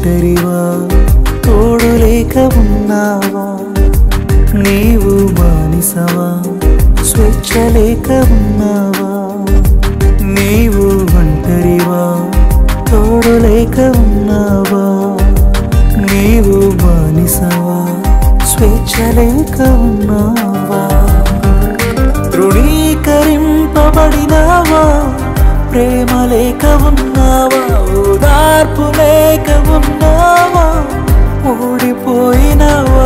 ఒంటరివా తోడు లేక ఉన్నావా నీవు బానిసవా స్వేచ్ఛ లేక ఉన్నావా నీవు ఒంటరివా తోడు లేక ఉన్నావా నీవు బానిసవా స్వేచ్ఛ లేక ఉన్నావా తృణీకరింపబడినావా ప్రేమ లేక ఉన్నావా ఓదార్పు లేక ఉన్నావా ఓడిపోయినావా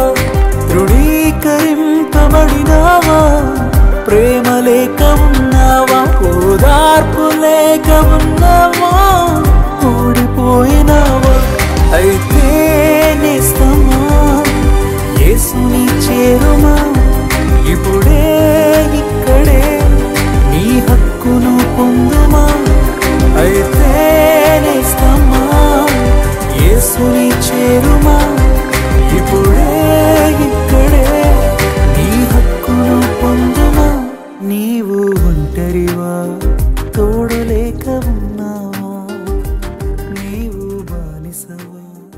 తృణీకరింపబడినావా ప్రేమ లేక ఉన్నావా ఓదార్పు లేక ఉన్నావా ఓడిపోయినావా అయితే నేస్తమా యేసుని చేరుమా ఇప్పుడే ఇక్కడే నీ హక్కును పొందుమా అయితే నేస్తమా యేసుని చేరుమా ఇప్పుడే ఇక్కడే నీ హక్కును పొందుమా నీవు ఒంటరివా తోడు లేక ఉన్నావా నీవు బానిసవా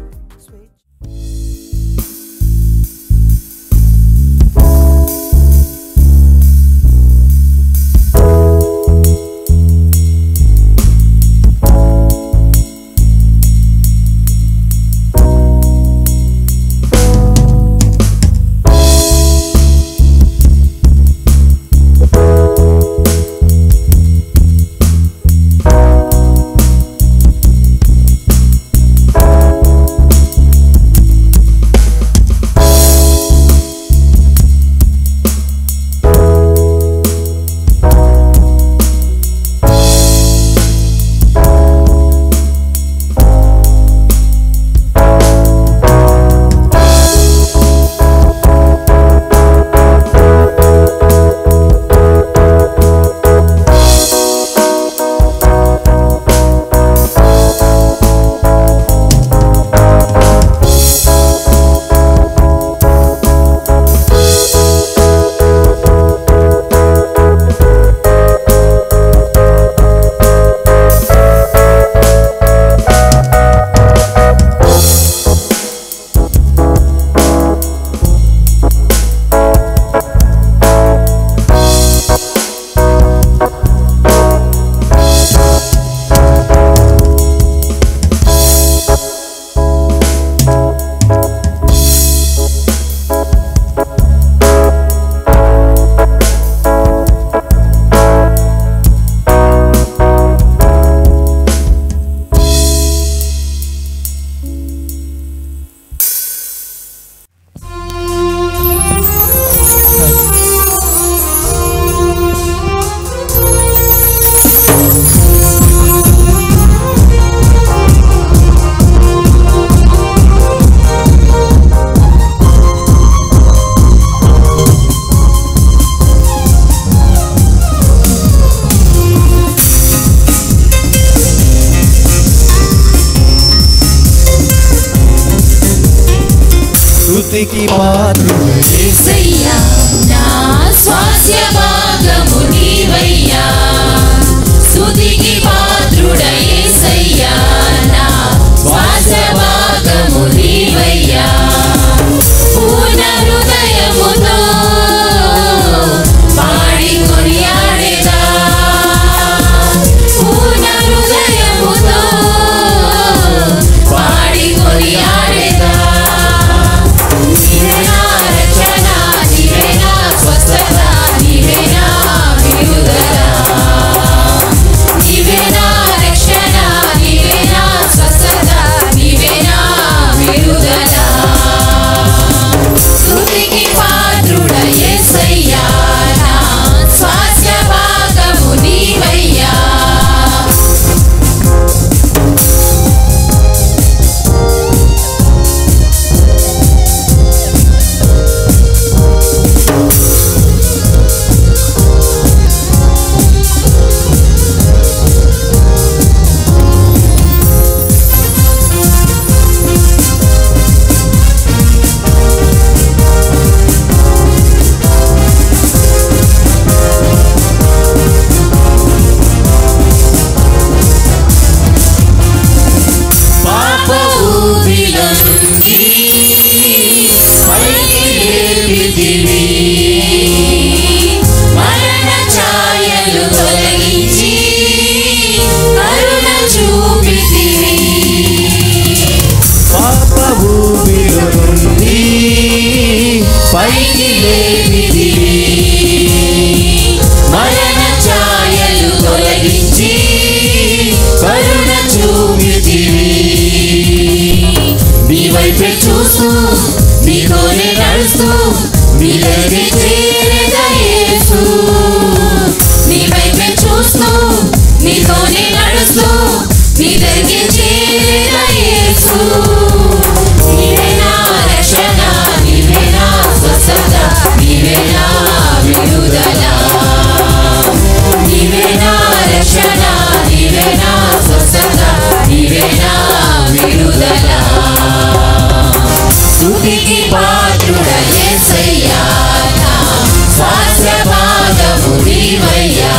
స్తుతికి పాత్రుడు యేసయ్యా నా స్వాస్య భాగము నీవయ్యా స్తుతికి పాత్రుడ యేసయ్యా నా స్వాస్య భాగము నీవయ్యా పూర్ణ హృదయముతో పాడి కొనియాడేదా పూర్ణ హృదయముతో పాడి కొనియాడేదా నీవే నా రక్షణ నీవే నా స్వస్థత నీవే లేపితివి మరణ ఛాయలు తొలగించి కరుణ చూపితివి నీ వైపే చూస్తూ నీతోనే నడుస్తూ నీ దగ్గరే చేరేదా యేసు నీ వైపే చూస్తూ నీతోనే నడుస్తూ నీ దగ్గరే చేరేదా యేసు నీవే నా రక్షణ నీవే నా స్వస్థత నీవే నా విడుదల నీవే నా రక్షణ నీవే నా స్వస్థత నీవే నా విడుదల స్తుతికి పాత్రుడ యేసయ్యా నా స్వాస్థ్య భాగము నీవయ్యా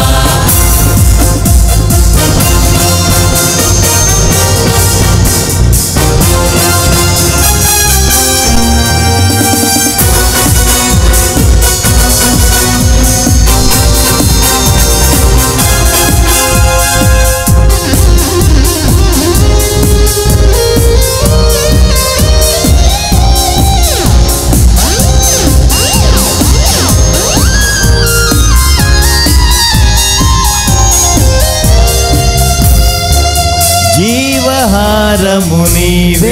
జీవహారము నీవే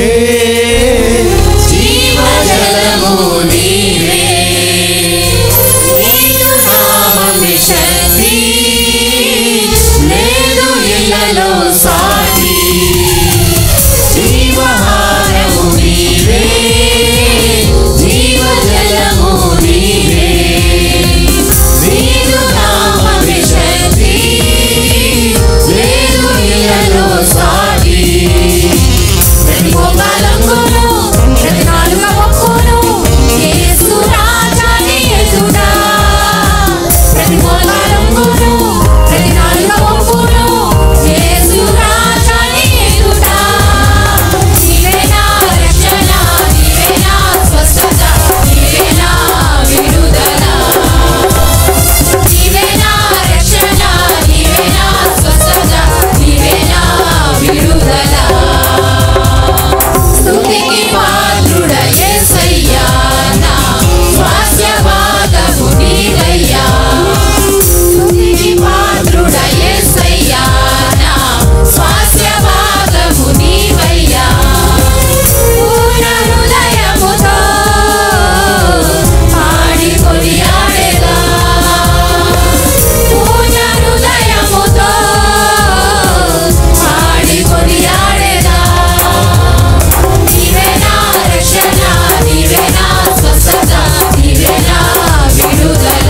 జీవజలము నీవే నీదు నామమే శక్తి లేదు ఇళ్ళలో సాటి జీవహారము నీవే జీవజలము నీవే నీదు నామమే శక్తి లేదు ఇళ్ళలో సాటి ప్రతి మోకాలంగును ప్రతి నాలుక మొక్కును యేసు రాజాని ఎదుట ప్రతి మోకాలంగును ప్రతి నాలుక మొక్కును యేసు రాజాని ఎదుట నీవే నా రక్షణ నీవే నా స్వస్థత నీవే నా విడుదల నీవే నా రక్షణ నీవే నా స్వస్థత నీవే నా విడుదల స్తుతికి పాత్రుడ యేసయ్యా నా స్వాస్థ్య భాగము నీవయ్యా స్తుతికి పాత్రుడ యేసయ్యా నా స్వాస్థ్య భాగము నీవయ్యా పూర్ణ హృదయముతో పాడి కొనియాడెదా పూర్ణ హృదయముతో పాడి కొనియాడెదా నీవే నా రక్షణ నీవే నా స్వస్థత నీవే నా విడుదల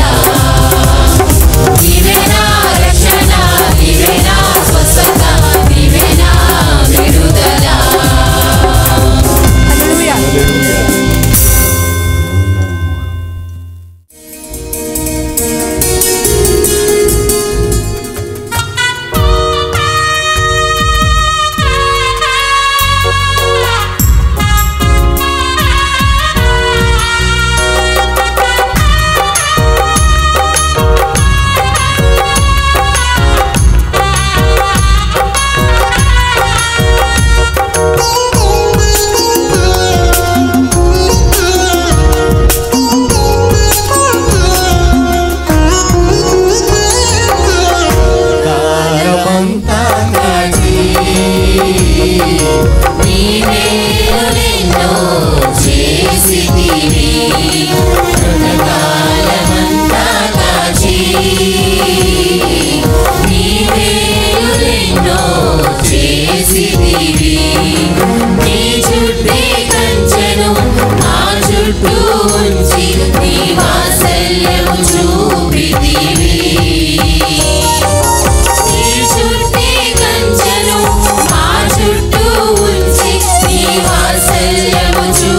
నీవే నా రక్షణ నీవే నా స్వస్థత నీవే నా విడుదల కారమంతా నీవేలెన్నో చేసితివి కృతకాలమంతా కాచి నీవేలెన్నో చేసితివి నీ చుట్టే కంచెను నా చుట్టూ ఉంచి నీ వాత్సల్యము చూపితివి నీ చుట్టే కంచెను మా చుట్టూ ఉంచి నీ వాత్సల్యము చూపితివి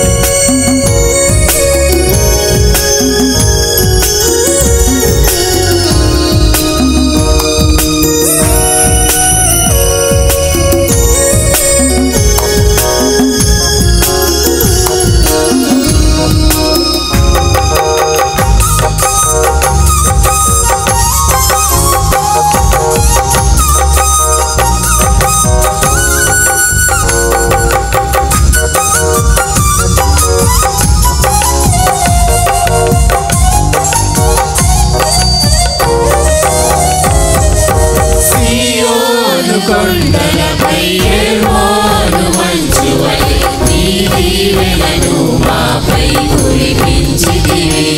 కొండలపై యెహోవాను మంచువలె నీ దీవెనను మాపై కురిపించితివి.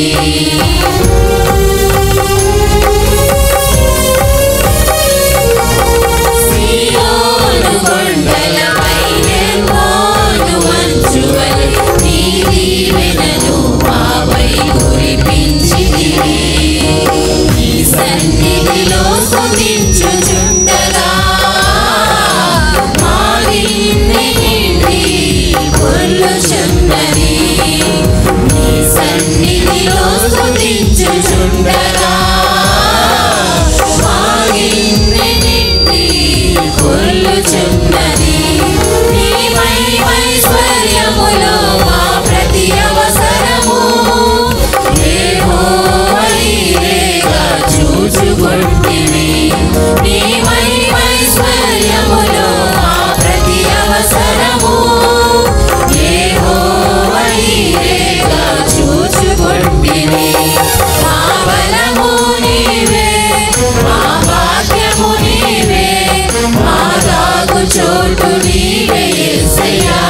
సియోను కొండలపై యెహోవాను మంచువలె నీ దీవెనను మాపై కురిపించితివి. నీ సన్నిధిలో స్తుతించుచుండగా నీ సన్నిధిలో స్తుతించుచుండగా మా గిన్నె నిండి పొర్లుచున్నది. నీ మహిమైశ్వర్యములో మా ప్రతి అవసరము యెహోవా నీవేగా చూచుకొంటివి. నీ మహిమైశ్వర్యములో మా ప్రతి అవసరము యెహోవా నీవేగా చూచుకొంటివి. మా బలము నీవే, మా భాగ్యము నీవే, మా దాగు చోటు నీవే యేసయ్యా.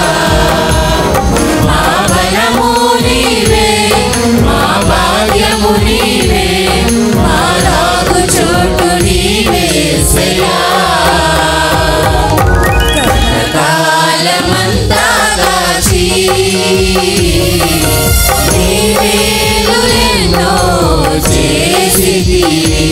మా బలము నీవే, మా భాగ్యము నీవే, మా దాగు చోటు నీవే యేసయ్యా. కాలమంతా కాచి నీ మేలులెన్నో చేసితివి.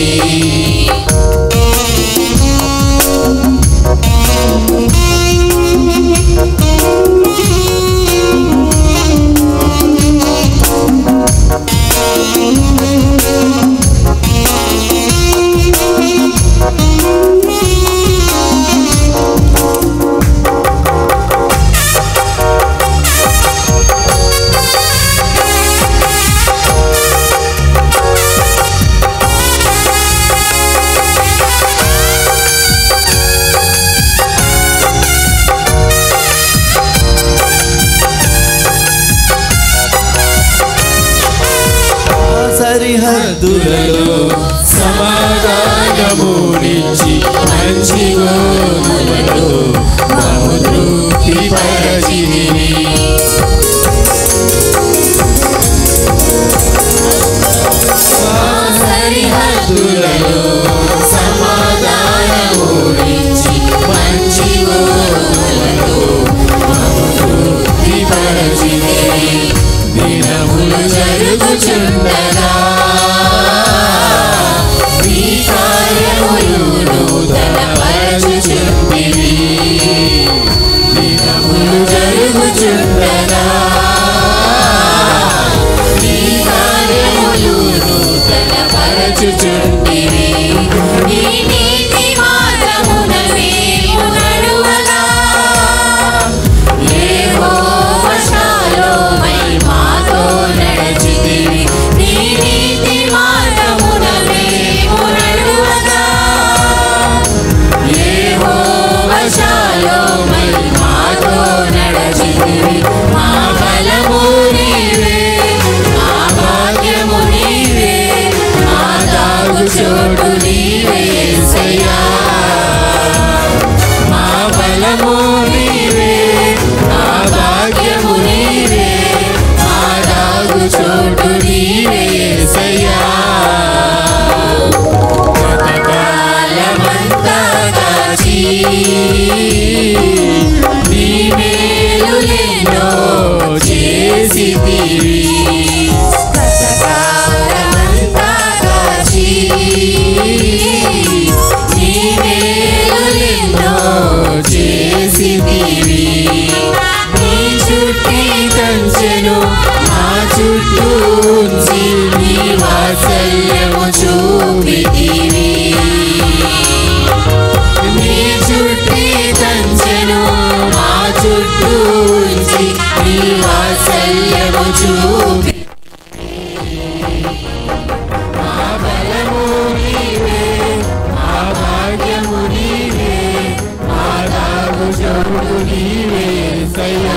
సరిహద్దులలో సమాధానమునిచ్చి మంచి గోధుమలలో మమ్ము తృప్తిపరచితివి. సరిహద్దులలో సమాధానమునిచ్చి మంచి గోధుమలలో మమ్ము తృప్తిపరచితివి. దినములు జరుగుచుండగా నీ కార్యములు నూతనపరచుచుంటివి. దినములు జరుగుచుండగా నీ కార్యములు నూతనపరచుచుంటివి. నీ నీతి మార్గమున మేము నడువగా యెహోవా షాలోమై మాతో నడచితివి. నీ నీతి మార్గమున మేము నడువగా యెహోవా షాలోమై మాతో నడచితివి. మా బలము నీవే, మా భాగ్యము నీవే, మా దాగు చోటు నీవే యేసయ్యా. మా బలము నీవే, మా భాగ్యము నీవే, మా దాగు చోటు నీవే యేసయ్యా. గతకాలమంతా కాచి నీ మేలులెన్నో చేసితివి. గతకాలమంతా కాచి నీ మేలులెన్నో చేసితివి. నీ చుట్టిత చూపి మా బలము నీవే, మా భాగ్యము నీవే, మా దాగు చోటు నీవే యేసయ్యా.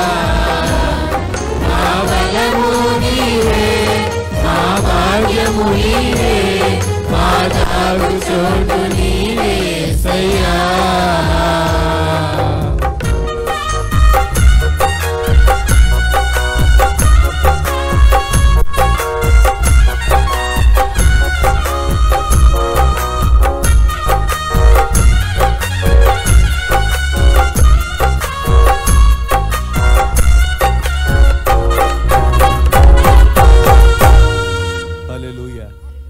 మా బలము నీవే, మా భాగ్యము నీవే, మా దాగు చోటు నీవే యేసయ్యా. హల్లెలూయా.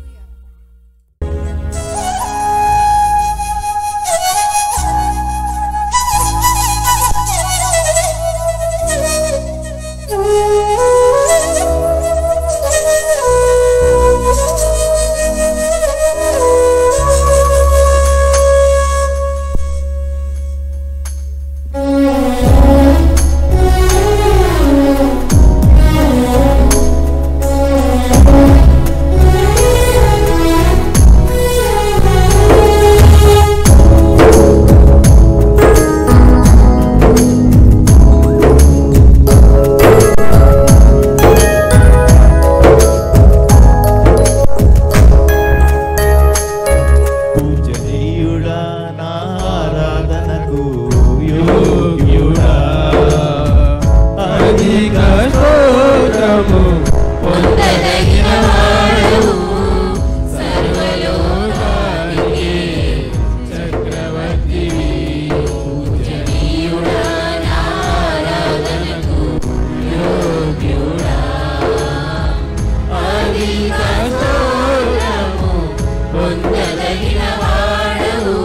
పూజనీయుడా నా ఆరాధనకు యోగ్యుడా, అధిక స్తోత్రము పొందదగిన వాడవు, సర్వలోకానికి చక్రవర్తివి. పూజనీయుడా నా ఆరాధనకు యోగ్యుడా, అధిక స్తోత్రము పొందదగిన వాడవు,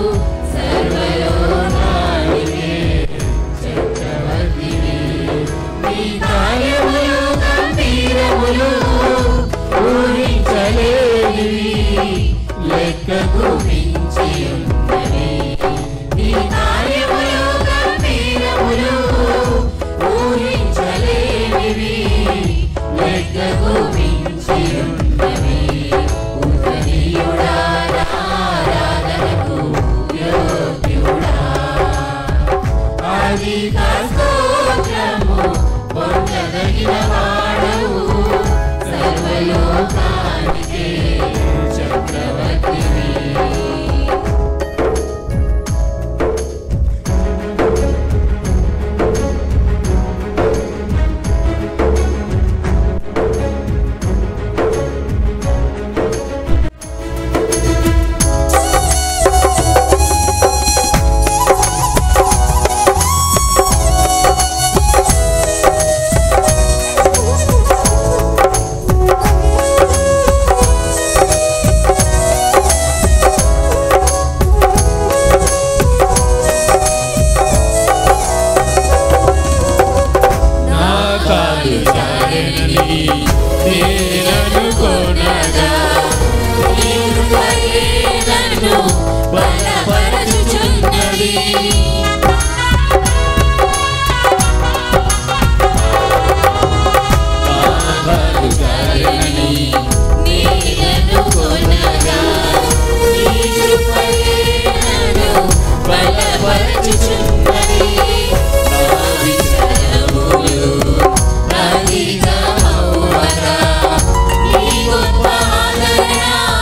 సర్వలోకానికి చక్రవర్తివి. నీ కార్యములు గంభీరములు, ఊహించలేనివి, లెక్కకు మించి ఉన్నవి. నీ కార్యములు గంభీరములు, ఊహించలేనివి, లెక్కకు మించి ఉన్నవి. పూజనీయుడా నా ఆరాధనకు యోగ్యుడా, అధిక స్తోత్రము పొందదగిన వాడవు, సర్వలోకానికి చక్రవర్తివి. నా కాలు జారినని నేననుకొనగా, నీ కృపయే నన్ను బలపరచుచున్నది. నా కాలు జారినని నేననుకొనగా, నీ కృపయే నన్ను బలపరచుచున్నది. నా విచారములు అధికమవ్వగా, నీ గొప్ప ఆదరణ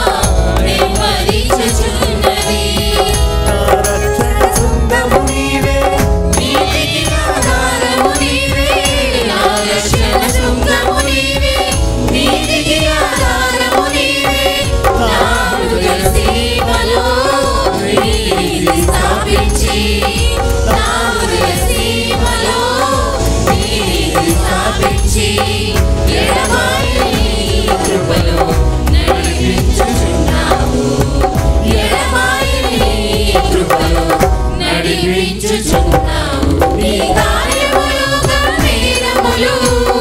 నెమ్మదించుచున్నది. నా రక్షణ శృంగము నీవే, నీతికి ఆధారము నీవే, నా రక్షణ శృంగము నీవే, నీతికి ఆధారము నీవే. నా హృదయ సీమలో నీతి స్థాపించి, నా హృదయ సీమలో నీతి స్థాపించి, ఎడబాయని కృపలో నడిపించుచున్నావు, ఎడబాయని కృపలో నడిపించుచున్నావు. నీ కార్యములు గంభీరములు,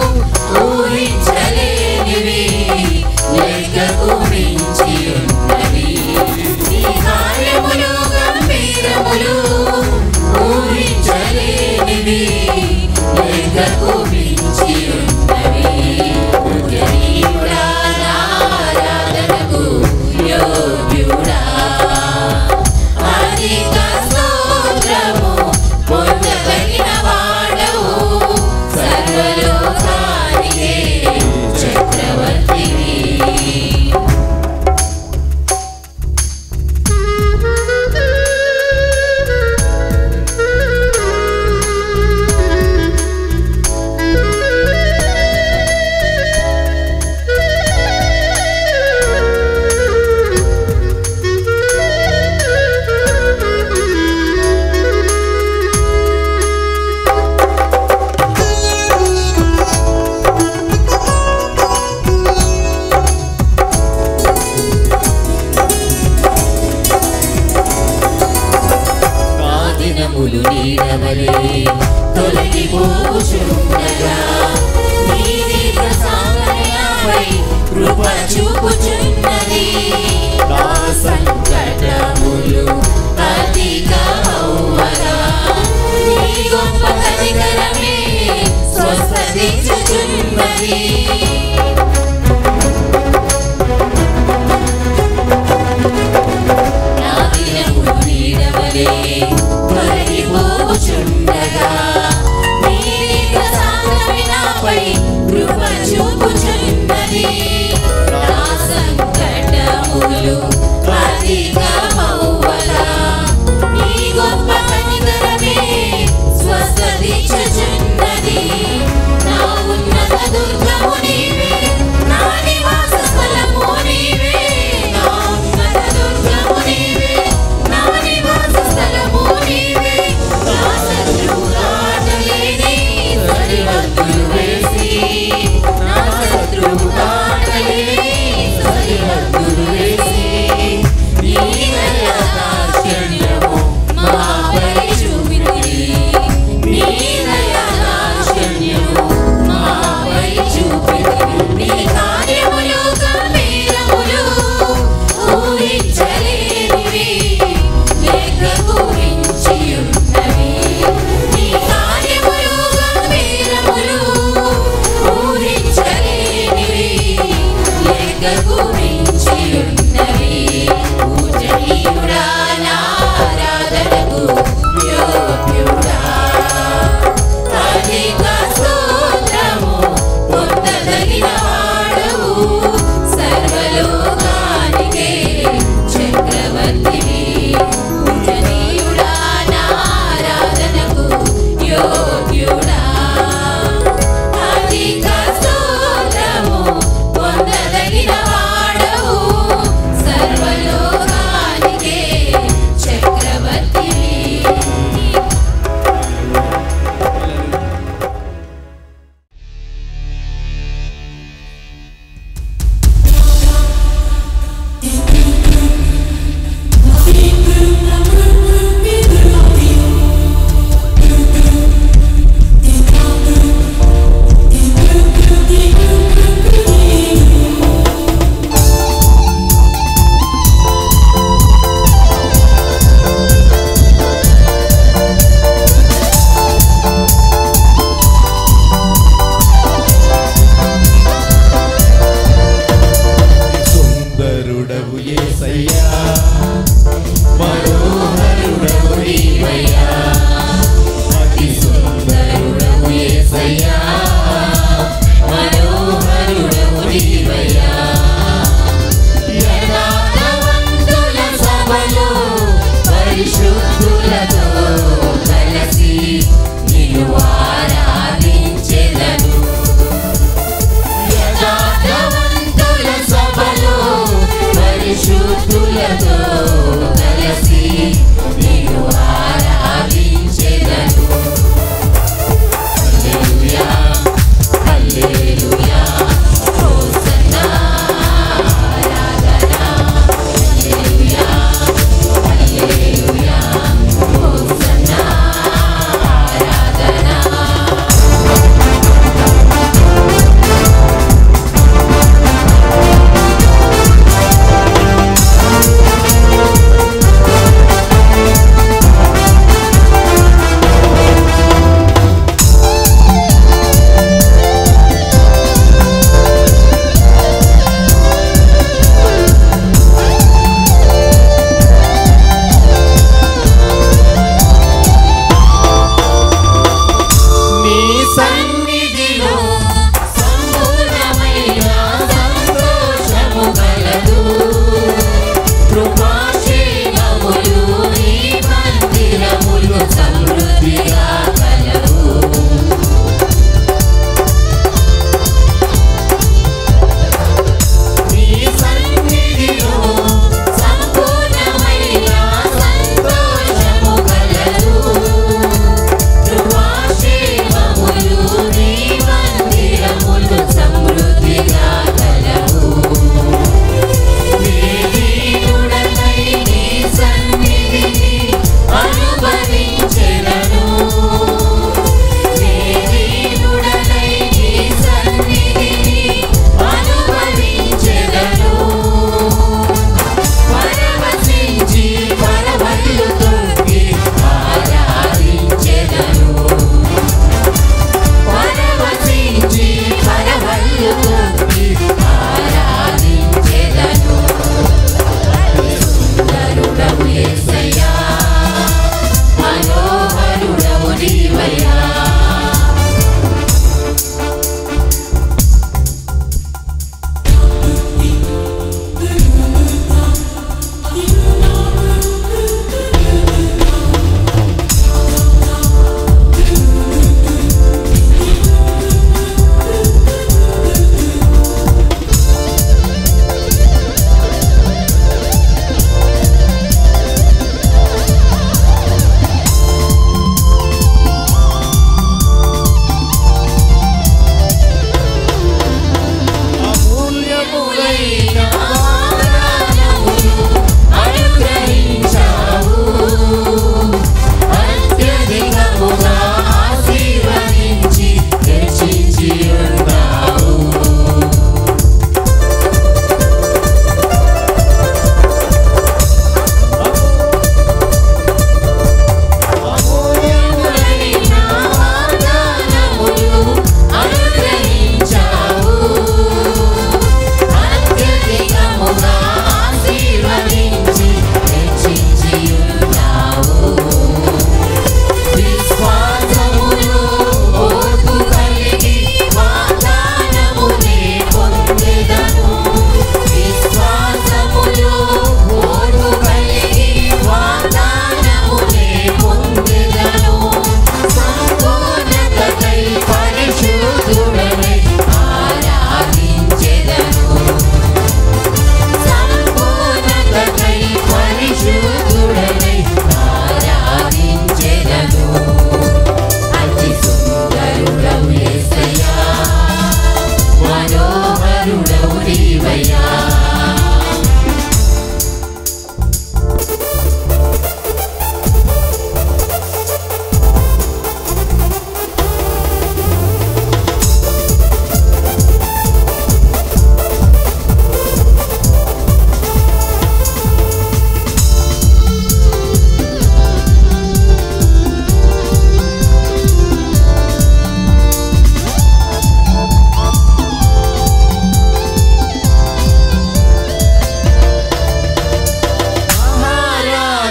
ఊహించలేనివి, లెక్కకు మించి ఉన్నవి. నీ కార్యములు గంభీరములు, ఊహించలేనివి, లెక్కకు మించి ఉన్నవి. వలె తొలగిపోచుండగా నీ దీర్ఘ శాంతమై కృప చూపుచున్నది నా సంకటములు అధికమవ్వగా నీ గొప్ప కనికరమే స్వస్థతించుచున్నది నా దినములు నీడవలే తొలగిపోచుండగా నీ దీర్ఘ శాంతమే నాపై కృప చూపుచున్నది నా సంకటములు అధికమవ్వగా నీ గొప్ప కనికరమే స్వస్థతించుచున్నది నా ఉన్నత దుర్గము నీవే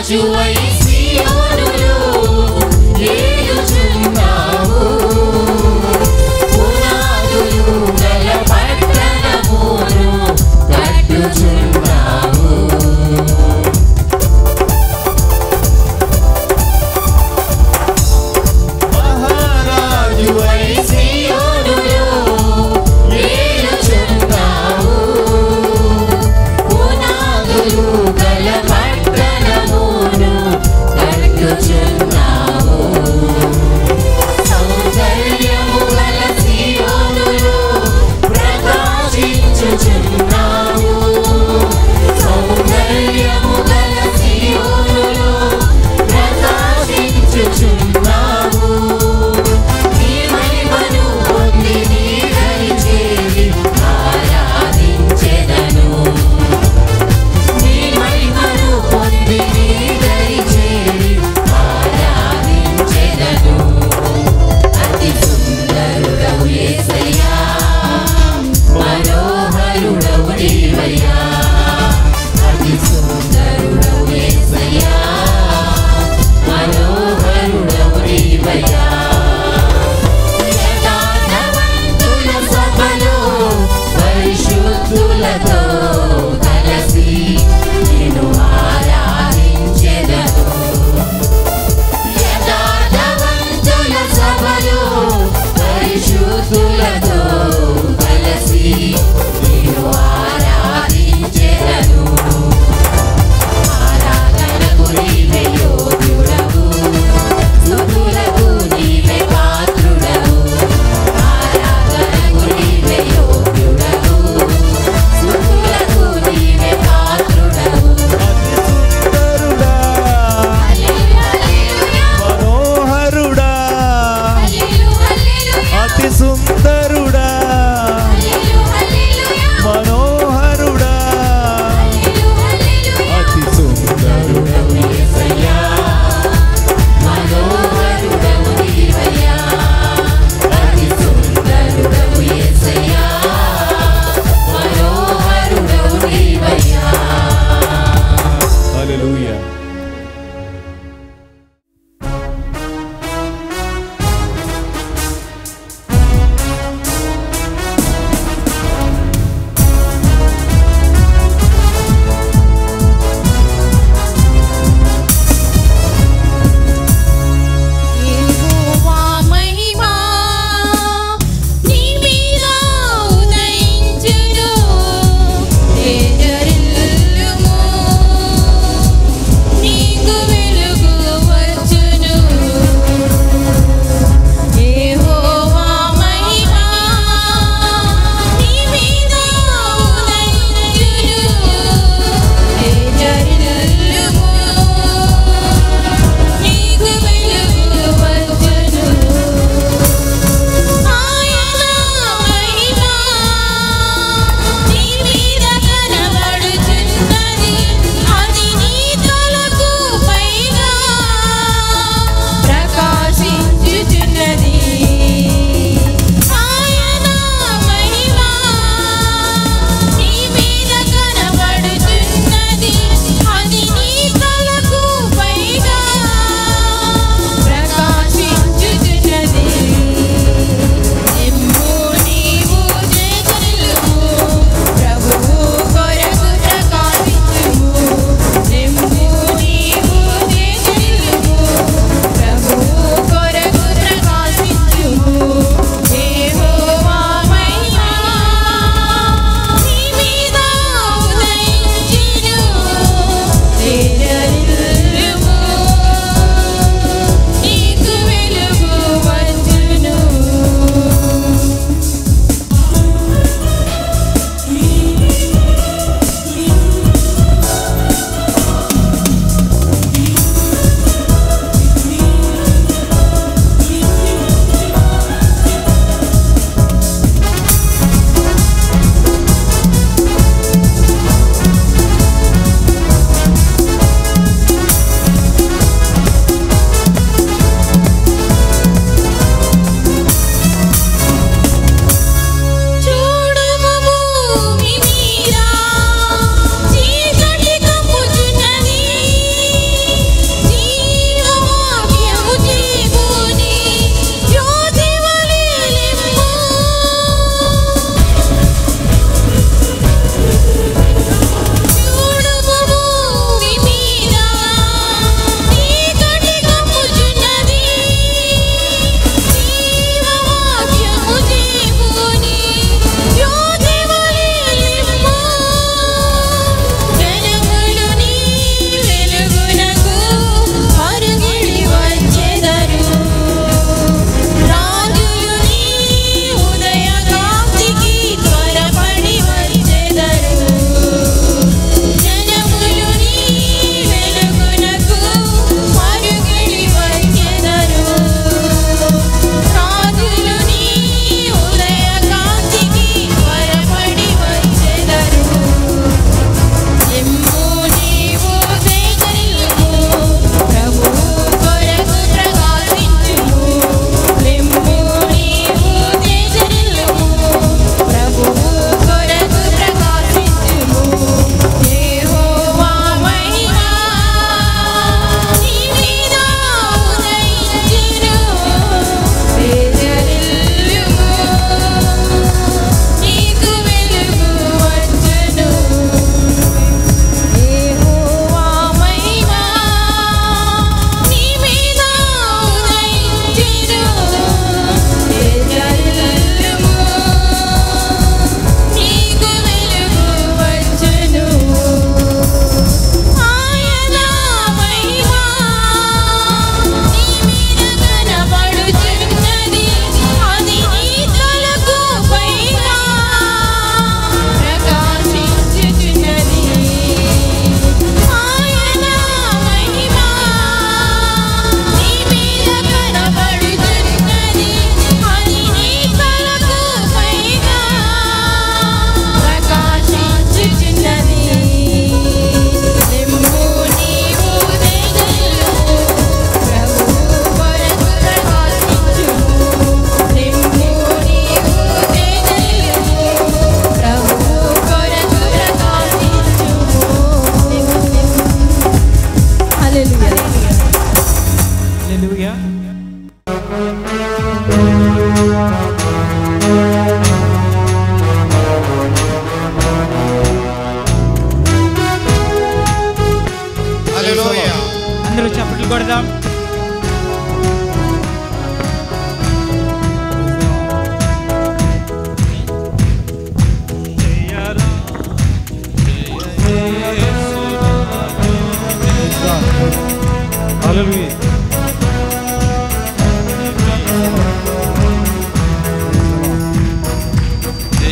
రాజువై సీయోనులో ఏలుచున్నావు. పునాదులు గల పట్టణమును కట్టుచున్నావు. మహారాజువై సీయోనులో ఏలుచున్నావు. పునాదులు గల పట్టణమును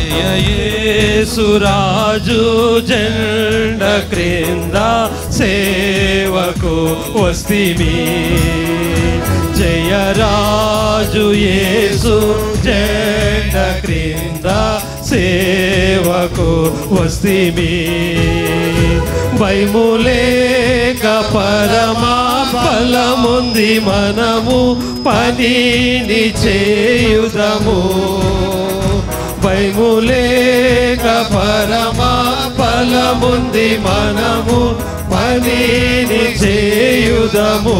యేసురాజు జెండ క్రింద సేవకు వస్తిమి జయరాజు యేసు జెండ క్రింద సేవకు వస్తిమి భయములేక పరమా ఫలముంది మనము పనిని చేయుదము భయములేక పరమా ఫలముంది మనము పనిని చేయుదము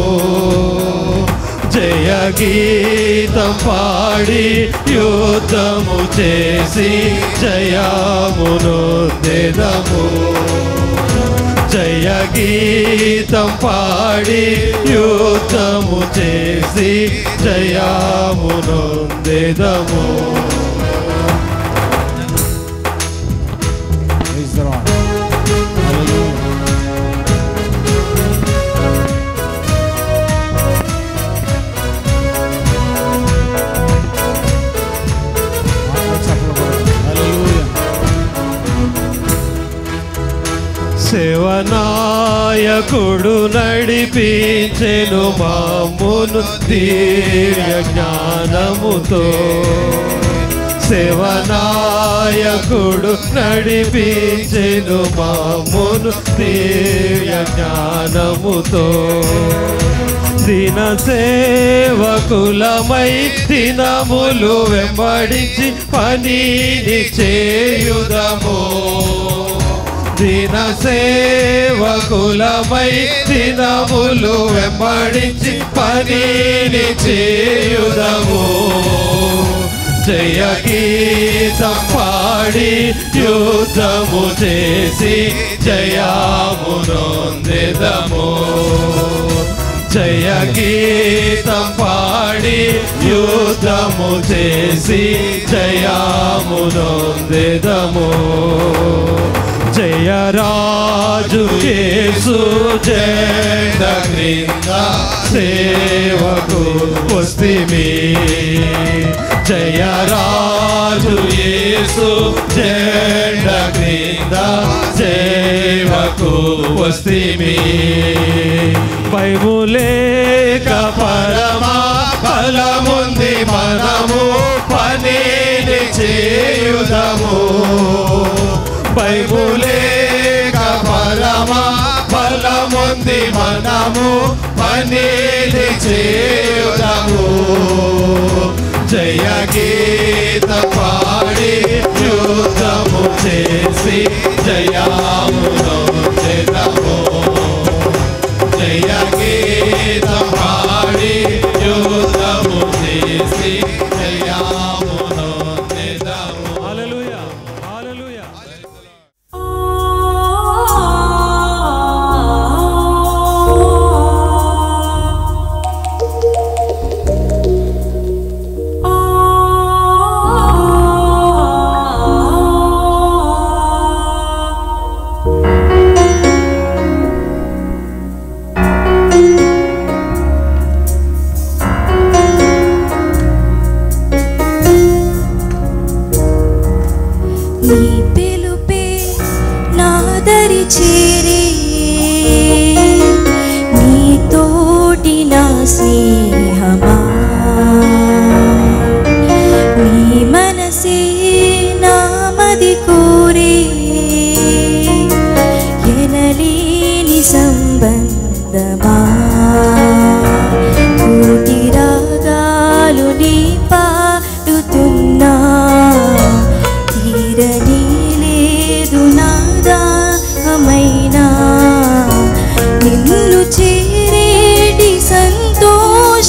జయ గీతం పాడి యుద్ధము చేసి జయమునొందెదము జయ గీతం పాడి యుద్ధము చేసి జయమునొందెదము సేవనాయకుడు నడిపించెను మామును దివ్య జ్ఞానముతో సేవనాయకుడు నడిపించెను మామును దివ్య జ్ఞానముతో దిన సేవకులమై దినములు వెంబడించి పనిని చేయుదము దిన సేవకులమై దినములు వెంబడించి పనిని చేయుదము జయ గీతం పాడి యుద్ధము చేసి జయమునొందెదము జయ గీతం పాడి యుద్ధము చేసి జయమునొందెదము జయరాజు యేసు జెండ క్రింద సేవకు వస్తిమి జయరాజు యేసు జెండ క్రింద సేవకు వస్తిమి భయములేక పరమా ఫలముంది మనము పనిని చేయుదము భయములేక పరమా ఫలముంది మనము పనిని చేయుదము జయ గీత పాడి యుద్ధము చేసి జయమునొందెదము జయ గీత పాడి యుద్ధము చేసి జయమునొందెదము హల్లెలూయా హల్లెలూయా నిన్ను చేరేటి సంతోష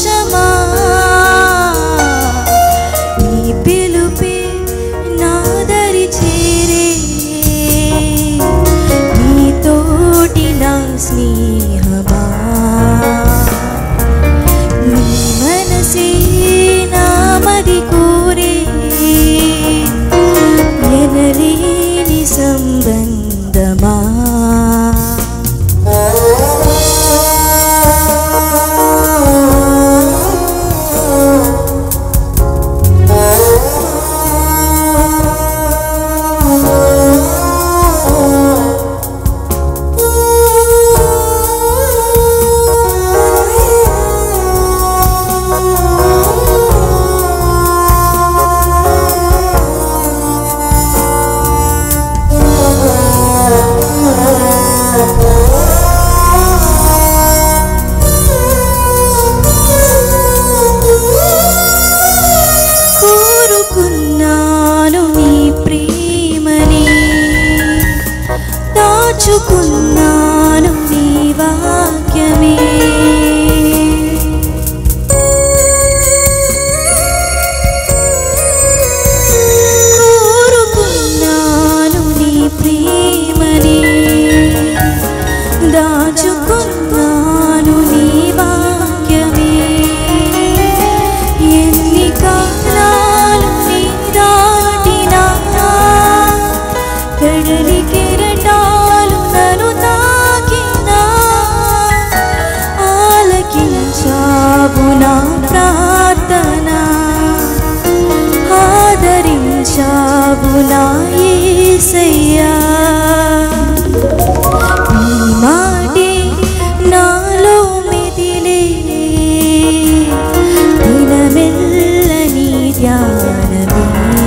దాచుకున్నాను నీ వాక్యమే కోరుకున్నాను నీ ప్రేమని దాచుకున్నాను నీ వాక్యమే ఎన్ని కాలాలు నీ దాటినా కడలి కెరటాలు నన్ను తాకినా ఆలకించావు నా ప్రార్థన ఆదరించావు నా యేసయ్యా నీ మాటే నాలో మెదిలే దినమెల్ల నీ ధ్యానమే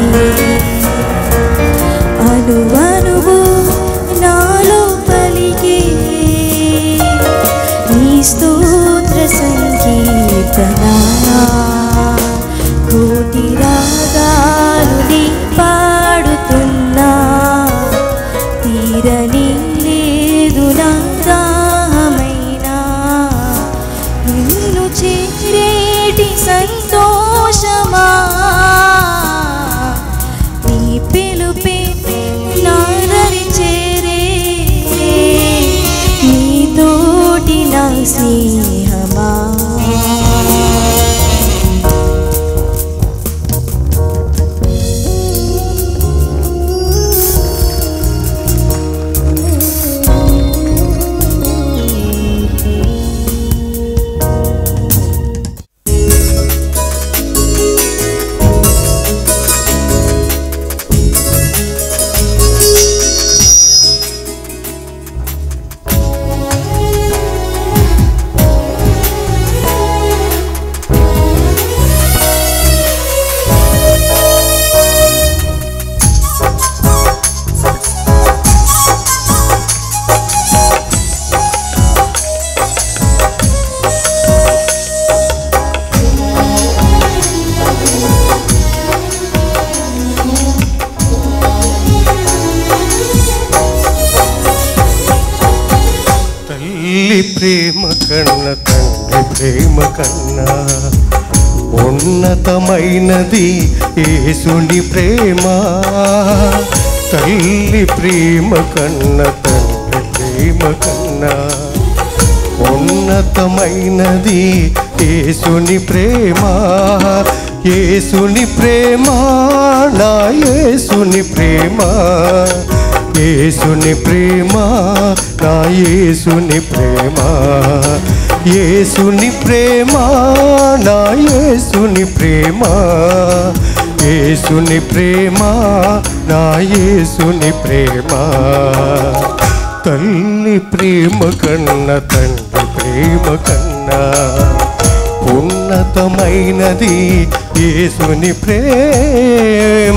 అనువనువు నాలో పలికే నీ స్తోత్ర సంకీర్తన కోటి రాగాలు నీ పాడుతున్నా తీరని లేదు నా దాహమైనా నిన్ను చేరేటి సంతోషమా నీ పిలుపే నాదరి చేరే నీతోటి నా స్నేహమా ప్రేమ కన్న తండ్రి ప్రేమ కన్నా ఉన్నతమైనది యేసుని ప్రేమ తల్లి ప్రేమ కన్న తండ్రి ప్రేమ కన్నా ఉన్నతమైనది యేసుని ప్రేమ యేసుని ప్రేమ నా యేసుని ప్రేమ యేసుని ప్రేమ నా యేసుని ప్రేమ యేసుని ప్రేమ నా యేసుని ప్రేమ యేసుని ప్రేమ నా యేసుని ప్రేమ తల్లి ప్రేమ కన్న తండ్రి ప్రేమ కన్నా ఉన్నతమైనది యేసుని ప్రేమ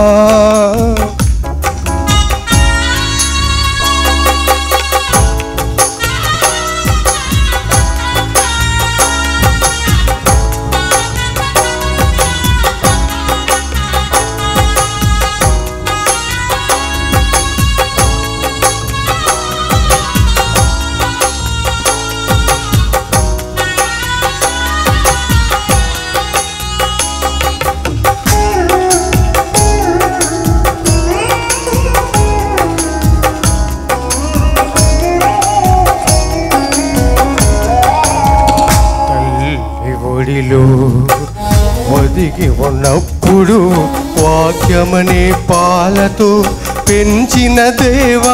ఒదిగి ఉన్నప్పుడు వాక్యమనే పాలతో పెంచిన దేవా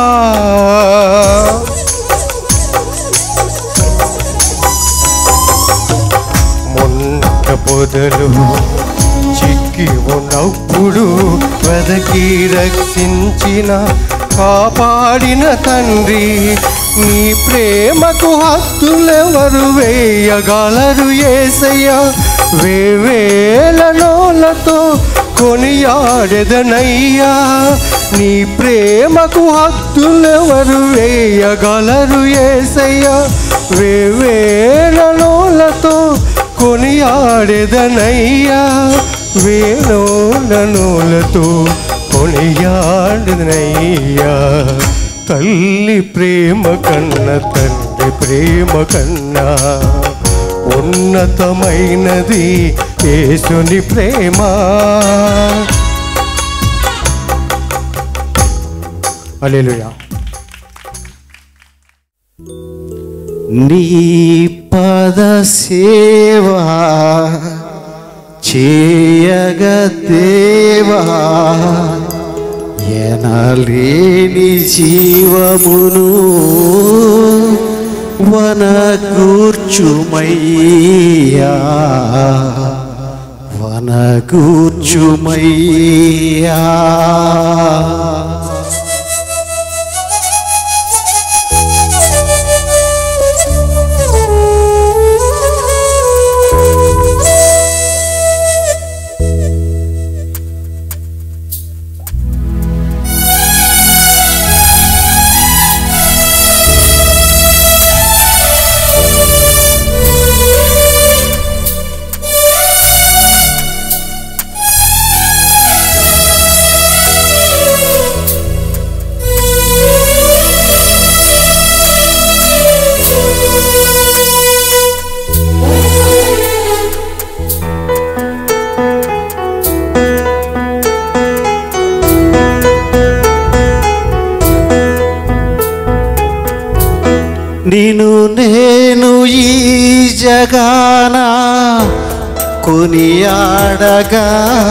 మొన్న పొదలు చిక్కి ఉన్నప్పుడు వెదకి రక్షించిన కాపాడిన తండ్రి నీ ప్రేమకు హద్దులెవరు వేయగలరు యేసయ్యా వేవేల నోలతో కొనియాడెదనయ్యా నీ ప్రేమకు హద్దులెవరు వేయగలరు యేసయ్యా వేవేల నోలతో కొనియాడెదనయ్యా వేలోల నోలతో కొనియాడెదనయ్యా తల్లి ప్రేమ కన్నా తండ్రి ప్రేమ కన్నా ఉన్నతమైనది యేసుని ప్రేమ. హల్లెలూయా. నీ పద సేవా చేయగదేవా ఎనలేని జీవమును వనగూర్చుమయ్యా వనగూర్చుమయ్యా. నిన్ను నేను ఈ జగాన కొనియాడగా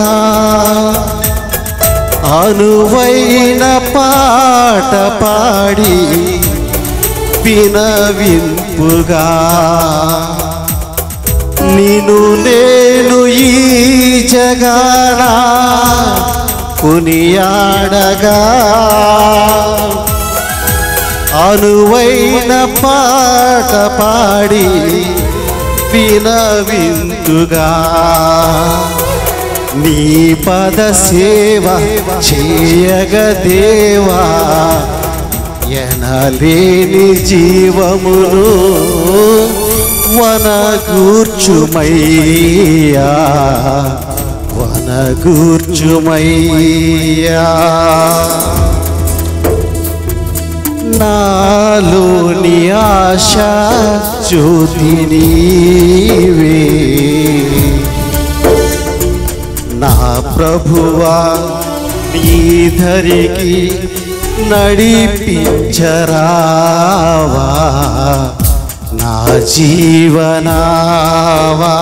అనువైన పాట పాడి వినవింపుగా నిన్ను నేను ఈ జగాన కొనియాడగా అనువైన పాట పాడి వినవింతుగా నీ పద సేవ చేయగదేవా ఎనలేని జీవమును వనగూర్చుమయ్యా వనగూర్చుమయ్యా. నాలోని ఆశా జ్యోతి నీవే నా ప్రభువా నీ ధరికి నడిపించరావా నా జీవనావా.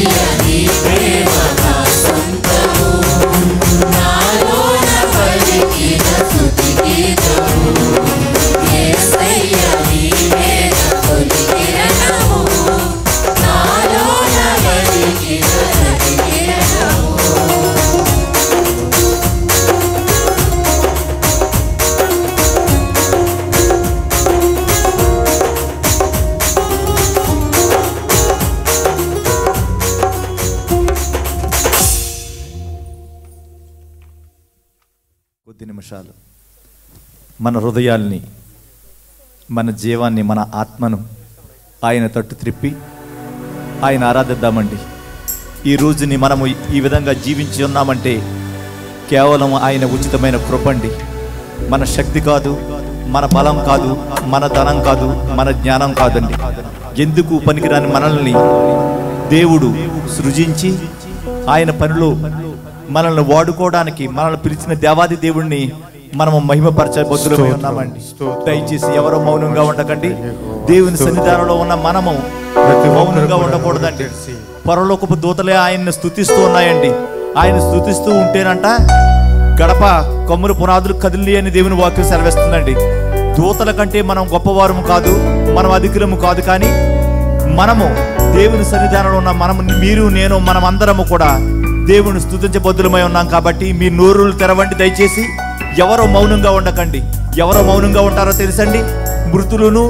కొద్ది నిమిషాలు మన హృదయాల్ని, మన జీవాన్ని, మన ఆత్మను ఆయన తట్టు త్రిప్పి ఆయన ఆరాధిద్దామండి. ఈ రోజుని మనము ఈ విధంగా జీవించి ఉన్నామంటే కేవలం ఆయన ఉచితమైన కృపండి. మన శక్తి కాదు, మన బలం కాదు, మన ధనం కాదు, మన జ్ఞానం కాదండి. ఎందుకు పనికిరాని మనల్ని దేవుడు సృజించి ఆయన పనిలో మనల్ని వాడుకోవడానికి మనల్ని పిలిచిన దేవాది దేవుణ్ణి మనము మహిమపరచే బొద్దులమై ఉన్నామండి. దయచేసి ఎవరో మౌనంగా ఉండకండి. దేవుని సన్నిధానంలో ఉన్న మనము మౌనంగా ఉండకూడదండి. పరలోకపు దూతలే ఆయన్ని స్తుతిస్తూ ఉన్నాయండి. ఆయన స్తుతిస్తూ ఉంటేనంట గడప కమ్ముల పునాదులు కదిలి అని దేవుని వాక్యం సెలవిస్తుందండి. దూతల కంటే మనం గొప్పవారము కాదు, మనం అధికులము కాదు, కానీ మనము దేవుని సన్నిధానంలో ఉన్న మనము, మీరు నేను, మనం అందరము కూడా దేవుని స్తుతించబద్దులమై ఉన్నాం. కాబట్టి మీ నోరులు తెరవండి. దయచేసి ఎవరో మౌనంగా ఉండకండి. ఎవరో మౌనంగా ఉంటారో తెలుసండి, మృతులను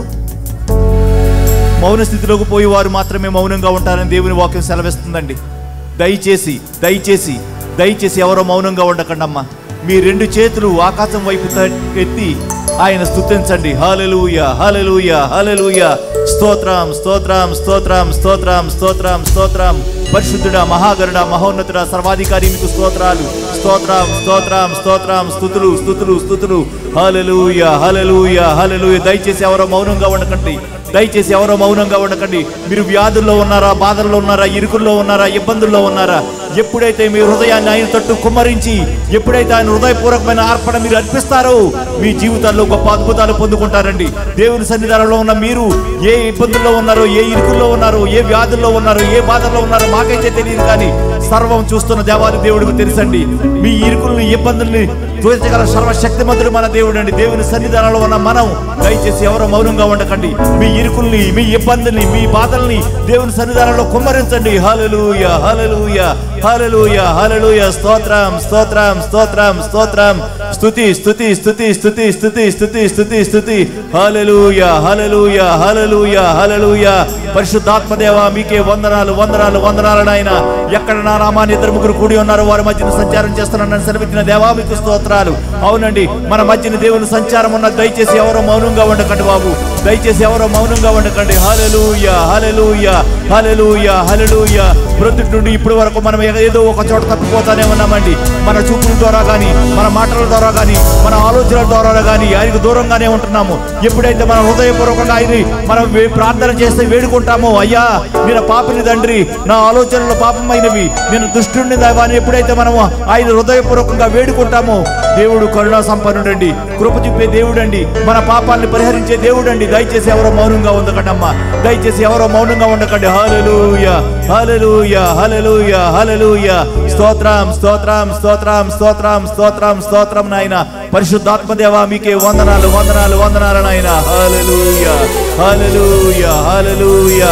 మౌన స్థితిలోకి పోయి వారు మాత్రమే మౌనంగా ఉంటారని దేవుని వాక్యం సెలవిస్తుందండి. దయచేసి దయచేసి దయచేసి ఎవరో మౌనంగా ఉండకండి అమ్మా. మీ రెండు చేతులు ఆకాశం వైపు ఎత్తి ఆయన స్తుతించండి. హల్లెలూయా, హల్లెలూయా, హల్లెలూయా. స్తోత్రం, స్తోత్రం, స్తోత్రం, స్తోత్రం, స్తోత్రం, స్తోత్రం. పరిశుద్ధుడా, మహాగరుడా, మహోన్నతుడా, సర్వాధికారి మీకు స్తోత్రాలు. స్తోత్రం, స్తోత్రం, స్తోత్రం, స్తుతులు, స్తుతులు, స్తుతులు. హల్లెలూయా, హల్లెలూయా, హల్లెలూయా. దయచేసి ఎవరో మౌనంగా ఉండకండి. దయచేసి ఎవరో మౌనంగా ఉండకండి. మీరు వ్యాధుల్లో ఉన్నారా, బాధల్లో ఉన్నారా, ఇరుకుల్లో ఉన్నారా, ఇబ్బందుల్లో ఉన్నారా, ఎప్పుడైతే మీ హృదయాన్ని ఆయన తట్టు కుమ్మరించి, ఎప్పుడైతే ఆయన హృదయపూర్వకమైన అర్పణ మీరు అర్పిస్తారో మీ జీవితాల్లో గొప్ప అద్భుతాలు పొందుకుంటారండి. దేవుని సన్నిధానంలో ఉన్న మీరు ఏ ఇబ్బందుల్లో ఉన్నారో, ఏ ఇరుకుల్లో ఉన్నారో, ఏ వ్యాధుల్లో ఉన్నారో, ఏ బాధల్లో ఉన్నారో మాకైతే తెలియదు, కానీ సర్వం చూస్తున్న దేవాది దేవుడికి తెలుసండి. మీ ఇరుకుల్ని, ఇబ్బందుల్ని తోచగల సర్వశక్తిమంతుడు మన దేవుడు అండి. దేవుని సన్నిధానంలో ఉన్న మనం దయచేసి ఎవరో మౌనంగా ఉండకండి. మీ ఇరుకుల్ని, మీ ఇబ్బందుల్ని, మీ బాధల్ని దేవుని సన్నిధానంలో కుమ్మరించండి. హల్లెలూయా, హల్లెలూయా, హల్లెలూయా, హల్లెలూయా. స్తోత్రం, స్తోత్రం, స్తోత్రం, స్తోత్రం. స్తుతి, స్తుతి, స్తుతి, స్తుతి, స్తుతి, స్తుతి, స్తుతి, స్తుతి. హల్లెలూయా, హల్లెలూయా, హల్లెలూయా, హల్లెలూయా. పరిశుద్ధాత్మదేవా మీకే వందనాలు, వందనాలు, వందనాలు నాయన. ఎక్కడ నా నామాన్ని ఇద్దరు ముగ్గురు కూడి ఉన్నారు వారి మధ్యన సంచారం చేస్తున్నానని సెలవిచ్చిన దేవా మీకు స్తోత్రాలు. అవునండి, మన మధ్యన దేవుని సంచారం ఉన్న. దయచేసి ఎవరో మౌనంగా ఉండకండి బాబు. దయచేసి ఎవరో మౌనంగా ఉండకండి. హల్లెలూయా, హల్లెలూయా, హల్లెలూయా, హల్లెలూయా. ప్రొద్దుటి నుండి ఇప్పటి వరకు మనం ఏదో ఒక చోట తప్పిపోతానే ఉన్నామండి. మన చూపుల ద్వారా కానీ, మన మాటల ద్వారా కానీ, మన ఆలోచనల ద్వారా కానీ ఆయనకు దూరంగానే ఉంటున్నాము. ఎప్పుడైతే మన హృదయపూర్వకంగా ఆయన్ని మనం ప్రార్థన చేస్తే వేడుకుంటామో, అయ్యా నేను పాపిని తండ్రి, నా ఆలోచనలు పాపమైనవి, నేను దుష్టుని దేవాన్ని ఎప్పుడైతే మనము ఆయన హృదయపూర్వకంగా వేడుకుంటామో, దేవుడు కరుణా సంపన్నుడండి, కృప చూపే దేవుడండి, మన పాపాన్ని పరిహరించే దేవుడండి. దయచేసి ఎవరో మౌనంగా ఉండకండి అమ్మా. దయచేసి ఎవరో మౌనంగా ఉండకండి. హల్లెలూయా, హల్లెలూయా, హల్లెలూయా, హల్లెలూయా. స్తోత్రం, స్తోత్రం, స్తోత్రం, స్తోత్రం, స్తోత్రం, స్తోత్రం నాయన. పరిశుద్ధాత్మదేవా మీకే వందనాలు, వందనాలు, వందనాలు నాయన. హల్లెలూయా, హల్లెలూయా, హల్లెలూయా,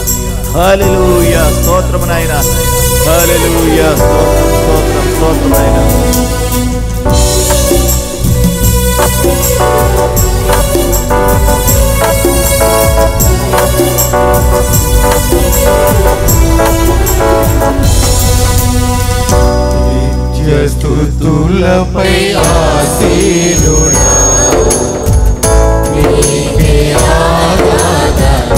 హల్లెలూయా. స్తోత్రం నాయన. హల్లెలూయా, స్తోత్రం, స్తోత్రం, స్తోత్రం నాయన. స్తుతులపై ఆసీనుడా నీకే ఆరాధన.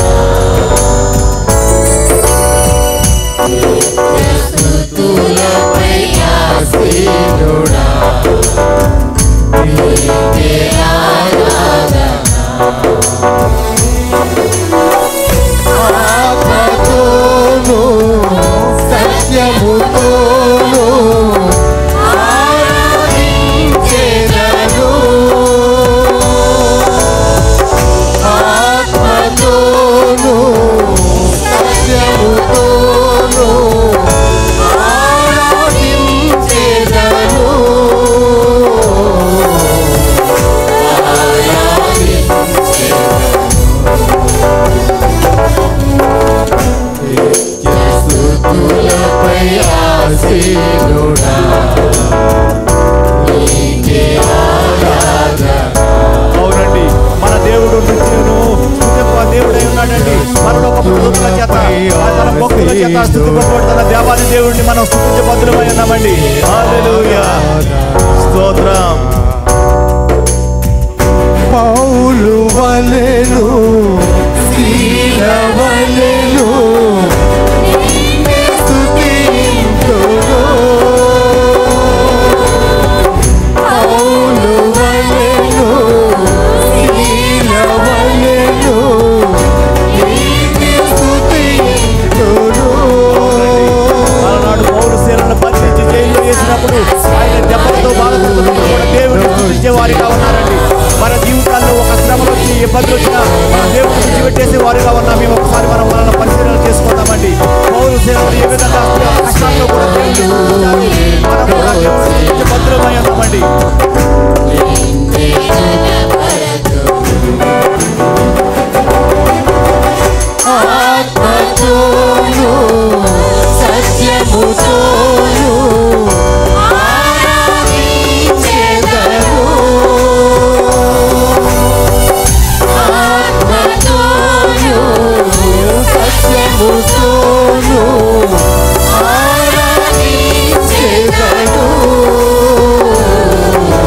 స్తుతులపై ఆసీనుడా నీకే ఆరాధన. ఆత్మతోను సత్యముతోను ఆరాధించెదను. ఆసీనుడా నీకే ఆరాధన. అవునండి, మన దేవుడు నిత్యము స్తుతింప దేవుడై ఉన్నాడండి. పరలోకపు దూతల చేత తన భక్తుల చేత స్తుతింపబడుతున్న దేవాది దేవుడిని మనం స్తుతించే బదులమై ఉన్నామండి. హల్లెలూయా, స్తోత్రం. పౌలు వలెను శీల వలెను స్తుతింతును. పౌలు వలెను శీల వలెను స్తుతింతును. మలనాడు పౌలు శీలను బంధించి జైల్లో వేసినప్పుడు ఆయన దెబ్బలతో బాధపడుతున్నప్పుడు కూడా దేవుడిని స్తుతించే వారిగా ఉన్నారండి. మన జీవితాల్లో ఒక శ్రమలు వచ్చి ఇబ్బందులు వచ్చినా మన దేవుడిని విడిచిపెట్టేసే వారిగా ఉన్నాం. మేము ఒకసారి మనం మనల్ని పరిశీలన చేసుకుందామండి. పౌలు శీలను ఏ విధంగా కష్టాల్లో కూడా దేవుడిని స్తుతించారు. మనం కూడా దేవుడిని స్తుతించే బదులమై ఉన్నామండి. ఆత్మతోను సత్యముతోను ఆరాధించెదను. ఆత్మతోను సత్యముతోను ఆరాధించెదను.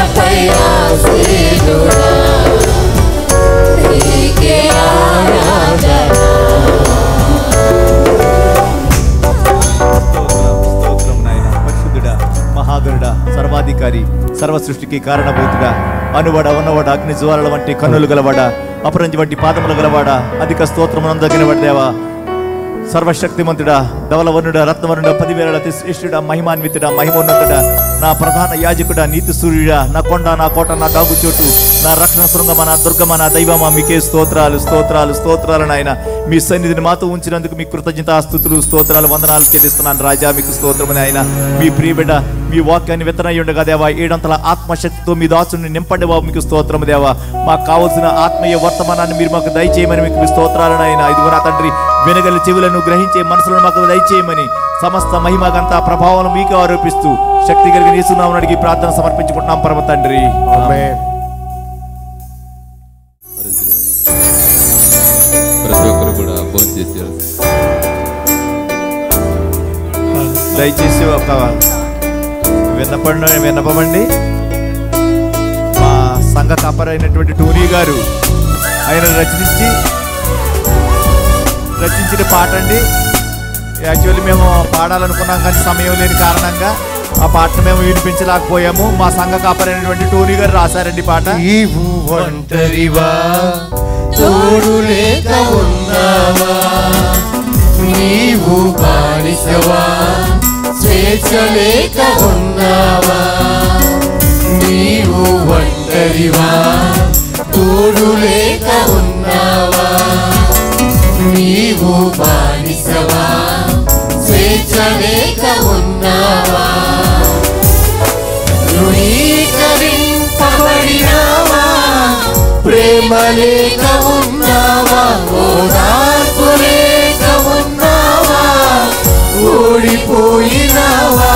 పై ఆసీనుడా నీకే ఆరాధన స్తోత్రం నాయన పరిశుద్ధుడా మహాగరుడా సర్వాధికారి సర్వ సృష్టికి కారణభూతుడా అనువడ ఉన్నవాడ అగ్ని జ్వాలల వంటి కన్నులు గలవాడ అపరంజి వంటి పాదములు గలవాడ అధిక స్తోత్రమునందగిన దేవా సర్వశక్తిమంతుడా ధవలవర్ణుడా రత్నవర్ణుడా 10,000 శ్రేష్ఠుడా మహిమాన్వితుడా మహిమోన్నతుడా నా ప్రధాన యాజకుడా నీతి సూర్యుడా నా కొండ నా కోట నా డాగు చోటు నా రక్షణ శృంగమా నా దుర్గమా నా దైవమా మీకే స్తోత్రాలు స్తోత్రాలు స్తోత్రాలు నాయన మీ సన్నిధిని మాతో ఉంచినందుకు మీకు కృతజ్ఞతాస్తుతులు స్తోత్రాలు వందనాలు చెల్లిస్తున్నాను రాజా మీకు స్తోత్రమని ఆయన మీ ప్రియబిడ్డ మీ వాక్యాన్ని విత్తనయ్యి ఉండగా దేవా 7 అంతల ఆత్మశక్తితో మీ దాసుని నింపండి బాబు మీకు స్తోత్రము దేవా మాకు కావలసిన ఆత్మీయ వర్తమానాన్ని మీరు మాకు దయచేయమని మీకు స్తోత్రాలను ఆయన ఇదిగో నా తండ్రి వెనగల చెవులను గ్రహించే మనసులను మాకు దయచేయమని సమస్త మహిమగంతా ప్రభావం మీకు ఆరోపిస్తూ శక్తి కలిగిన యేసునామమున అడిగి ప్రార్థన సమర్పించుకుంటున్నాం పరమ తండ్రి ఆమేన్. ప్రతి ఒక్కరు కూడా భోజనం చేశారు. దయచేసి ఒక విన్నపమండి మా సంఘ కాపరైనటువంటి టోనీ గారు ఆయన రచించిన పాట అండి. యాక్చువల్లీ మేము పాడాలనుకున్నాం కానీ సమయం లేని కారణంగా ఆ పాటను మేము వినిపించలేకపోయాము. మా సంఘ కాపరైనటువంటి టోనీ గారు రాశారండి పాట. నీవు ఒంటరివా తోడు లేక ఉన్నావా నీవు బానిసవా స్వేచ్ఛ లేక ఉన్నావా నీవు ఒంటరివా తోడు లేక ఉన్నావా నీవు బానిసవా స్వేచ్ఛ లేక ఉన్నావా ధృవీకరింపబడినావా ప్రేమ లేక ఉన్నావా ఓదార్పు లేక ఉన్నావా ఓడిపోయినావా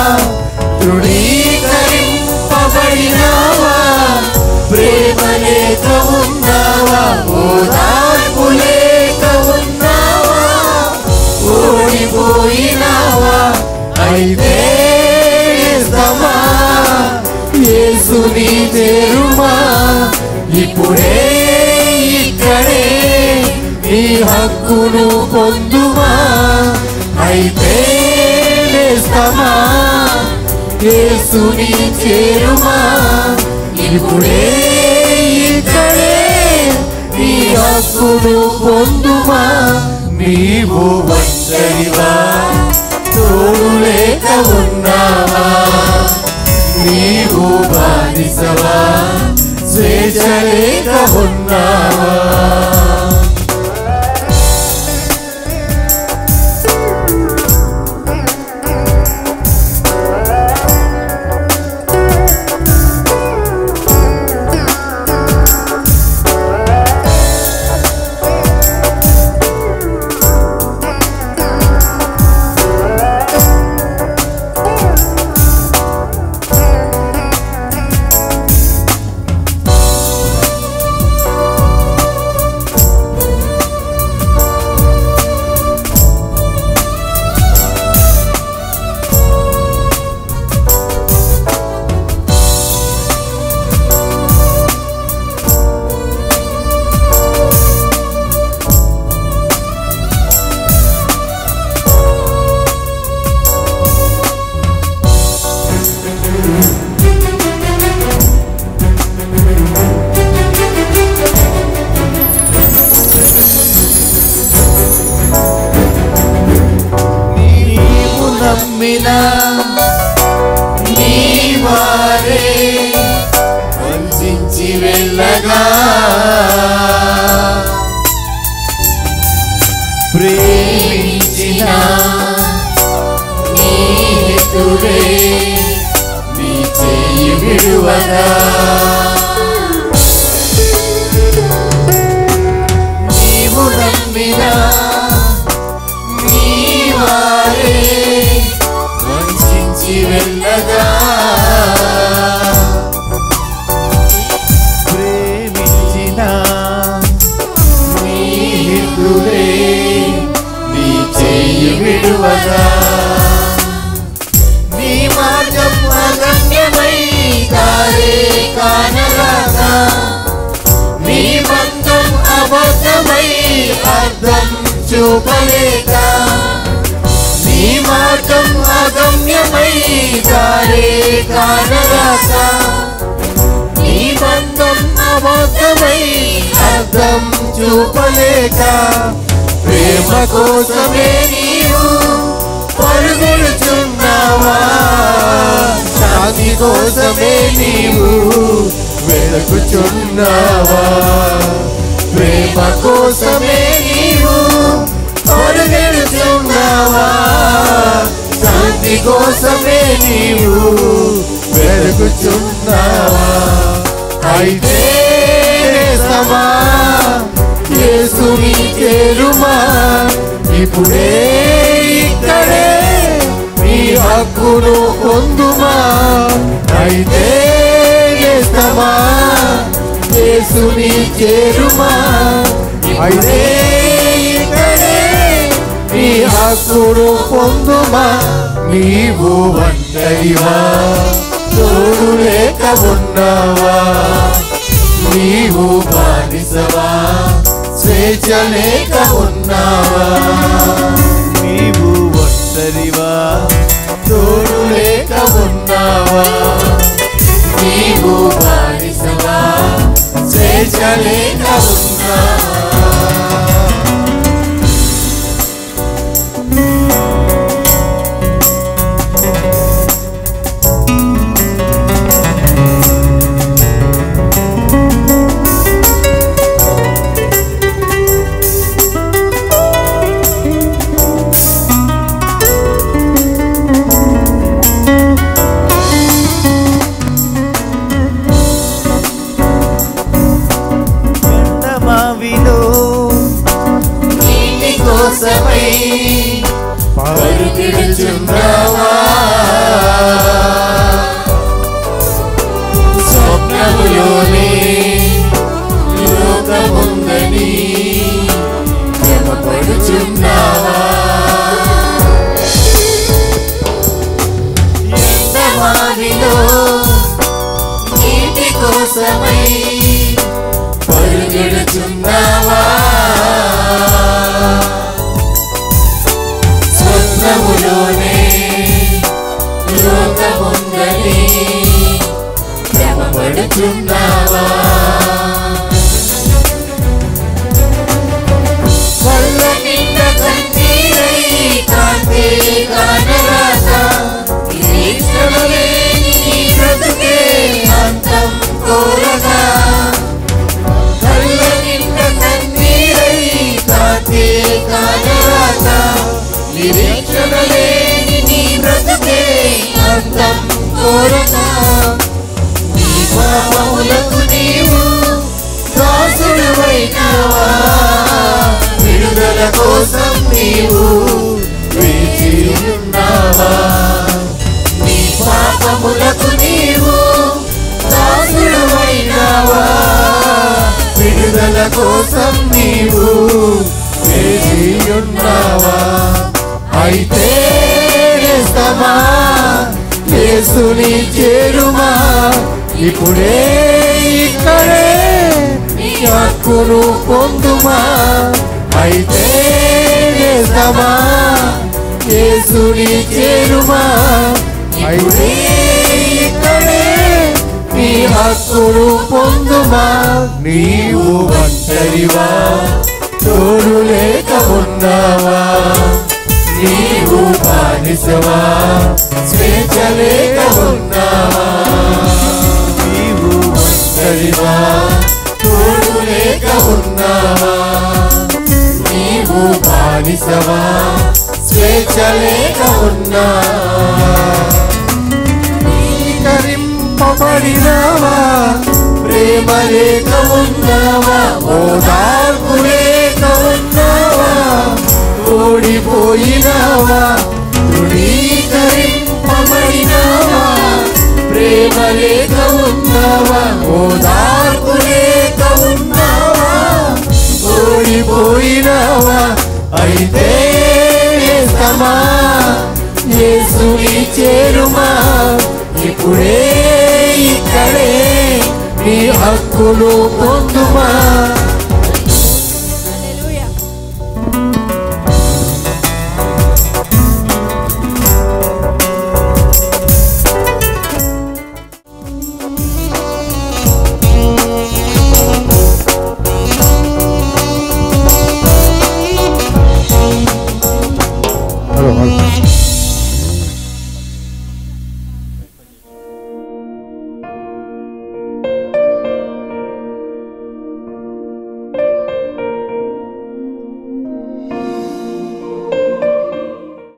ధృవీకరింపబడినావా ప్రేమ లేక ఉన్నావా ఓదార్పు లేక ఉన్నావా ఓడిపోయినావా అయితే యేసుని చేరుమా ఇప్పుడే ఇక్కడే నీ హక్కును పొందుమా అయితే నేస్తమా యేసుని చేరుమా ఇప్పుడే ఇక్కడే నీ హక్కును పొందుమా నీవు ఒంటరివా తోడు లేక ఉన్నావా నీవు బానిసవా స్వేచ్ఛ లేక ఉన్నావా నమ్మినా నీ వారే వంచించి వెళ్ళగా ప్రేమించిన నీ హితుడే నీ చేయి విడువగా నీవు నమ్మినా నీ వారే వంచించి వెళ్ళగా ప్రేమించిన నీ హితుడే నీ చేయి విడువగా నీ మార్గం అగమ్యమై దారే అర్థం చూపలేక నీ మార్గం అగమ్యమై దారే కానరాక నీ బంధం అబద్ధమై అర్థం చూపలేక ప్రేమ కోసమే నీవు పరుగుడుచున్నావా శాంతి కోసమే నీవు వెతుకుచున్నావా ప్రేమ కోసమే నీవు పరుగుడుచున్నావా శాంతి కోసమే నీవు వెతుకుచున్నావా అయితే సమా యేసుని చేరుమా ఇప్పుడే ఇక్కడే నీ హక్కును పొందుమా అయితే సమా యేసుని చేరుమా అయితే ఇక్కడే నీ హక్కును పొందుమా నీవు ఒంటరివా తోడు లేక ఉన్నావా నీవు బానిసవా స్వేచ్ఛ లేక ఉన్నావా నీవు ఒంటరివా తోడు లేక ఉన్నావా నీవు బానిసవా స్వేచ్ఛ లేక ఉన్నావా పరుగుడుచున్నావా స్వప్నములోనే లోకముందని శ్రమపడుచున్నావా ఎండమావిలో నీటి కోసమై పరుగుడుచున్నావా స్వప్నములోనే లోకముందని శ్రమపడుచున్నావా కళ్ళ నిండ కన్నీరై కాంతి కానరాక నిరీక్షణలేని నీ బ్రతుకే అంతం కోరగా కళ్ళ నిండ కన్నీరై కాంతి కానరాక నిరీక్షణలేని నీ బ్రతుకే అంతం కోరక నీ పాపములకు నీవు దాసుడవైనావా విడుదల కోసం నీవు వేచి ఉన్నావా నీ పాపములకు నీవు దాసుడవైనావా విడుదల కోసం నీవు వేచి ఉన్నావా అయితే సమా యేసుని చేరుమా ఇప్పుడే ఇక్కడే నీ హక్కును పొందుమా అయితే సమా యేసుని చేరుమా ఇప్పుడే ఇక్కడే నీ హక్కును పొందుమా నీవు ఒంటరివా తోడు లేక ఉన్నావా నీవు బానిసవా స్వేచ్ఛ లేక ఉన్నావా నీవు ఒంటరివా తోడు లేక ఉన్నావా నీవు బానిసవా స్వేచ్ఛ లేక ఉన్నావా నీకరింపబడినావా ప్రేమ లేక ఉన్నావా ఓదార్పు లేక ఉన్నావా ఓడిపోయినావా ధృవీకరింపబడినావా ప్రేమ లేక ఉన్నావా ఓదార్పు లేక ఉన్నావా ఓడిపోయినావా అయితే సమా యేసుని చేరుమా ఇప్పుడే ఇక్కడే నీ హక్కును పొందుమా